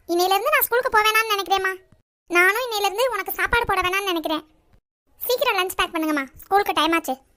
இன்னையிலேருந்து நான் ஸ்கூலுக்கு போக வேணாம்னு நினைக்கிறேம்மா. நானும் இன்னையிலேருந்து உனக்கு சாப்பாடு போட வேணாம்னு நினைக்கிறேன். சீக்கிரம் லஞ்ச் பேக் பண்ணுங்கம்மா, ஸ்கூலுக்கு டைம் ஆச்சு.